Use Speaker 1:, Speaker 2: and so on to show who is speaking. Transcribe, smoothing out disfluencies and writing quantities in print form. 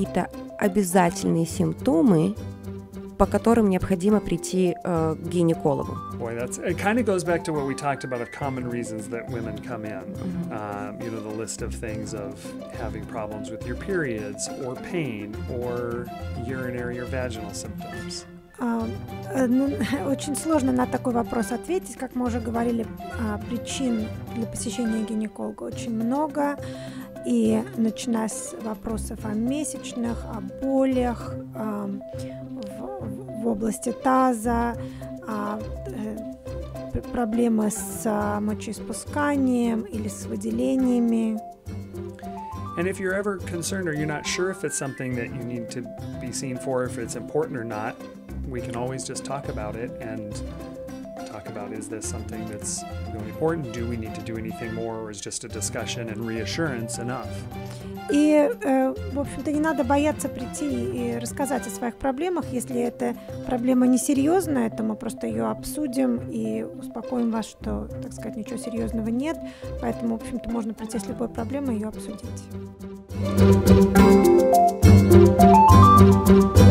Speaker 1: какие-то обязательные симптомы, по которым необходимо прийти к гинекологу?
Speaker 2: Boy, it kind of goes back to what we talked about of common reasons that women come in. The list of things of having problems with your periods or pain or urinary or vaginal symptoms.
Speaker 3: Очень сложно на такой вопрос ответить. Как мы уже говорили, причин для посещения гинеколога очень много. И начиная с вопросов о месячных, о болях в области таза, проблемы с мочеиспусканием или с выделениями.
Speaker 2: And if you're ever concerned or you're not sure if it's something that you need to be seen for, if it's important or not, we can always just talk about it and talk about, is this something that's really important? Do we need to do anything more, or is just a discussion and reassurance enough?
Speaker 3: И, в общем-то, не надо бояться прийти и рассказать о своих проблемах. Если эта проблема несерьезная, то мы просто ее обсудим и успокоим вас, что, так сказать, ничего серьезного нет. Поэтому, в общем-то, можно прийти с любой проблемой и ее обсудить.